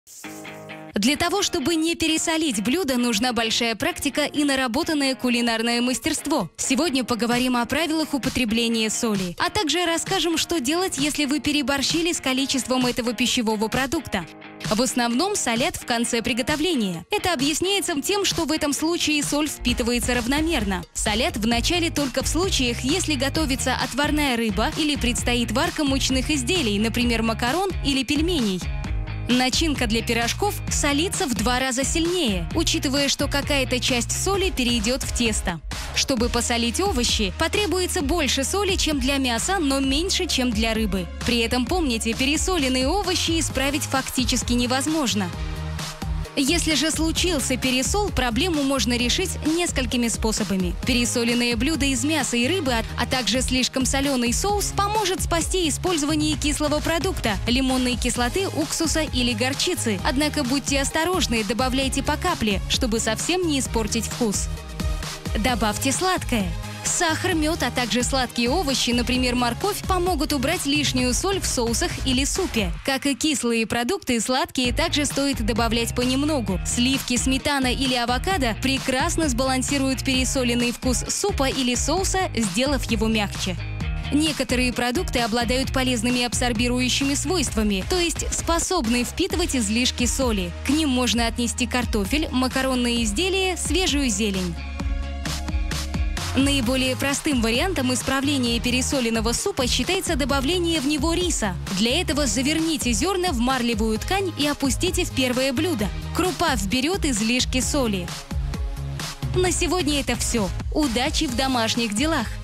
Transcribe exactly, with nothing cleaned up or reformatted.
Для того, чтобы не пересолить блюдо, нужна большая практика и наработанное кулинарное мастерство. Сегодня поговорим о правилах употребления соли, а также расскажем, что делать, если вы переборщили с количеством этого пищевого продукта. В основном солят в конце приготовления. Это объясняется тем, что в этом случае соль впитывается равномерно. Солят в начале только в случаях, если готовится отварная рыба или предстоит варка мучных изделий, например, макарон или пельменей. Начинка для пирожков солится в два раза сильнее, учитывая, что какая-то часть соли перейдет в тесто. Чтобы посолить овощи, потребуется больше соли, чем для мяса, но меньше, чем для рыбы. При этом помните, пересоленные овощи исправить фактически невозможно. Если же случился пересол, проблему можно решить несколькими способами. Пересоленные блюда из мяса и рыбы, а также слишком соленый соус поможет спасти использование кислого продукта, лимонной кислоты, уксуса или горчицы. Однако будьте осторожны, добавляйте по капле, чтобы совсем не испортить вкус. Добавьте сладкое. Сахар, мед, а также сладкие овощи, например, морковь, помогут убрать лишнюю соль в соусах или супе. Как и кислые продукты, сладкие также стоит добавлять понемногу. Сливки, сметана или авокадо прекрасно сбалансируют пересоленный вкус супа или соуса, сделав его мягче. Некоторые продукты обладают полезными абсорбирующими свойствами, то есть способны впитывать излишки соли. К ним можно отнести картофель, макаронные изделия, свежую зелень. Наиболее простым вариантом исправления пересоленного супа считается добавление в него риса. Для этого заверните зерна в марлевую ткань и опустите в первое блюдо. Крупа вберет излишки соли. На сегодня это все. Удачи в домашних делах!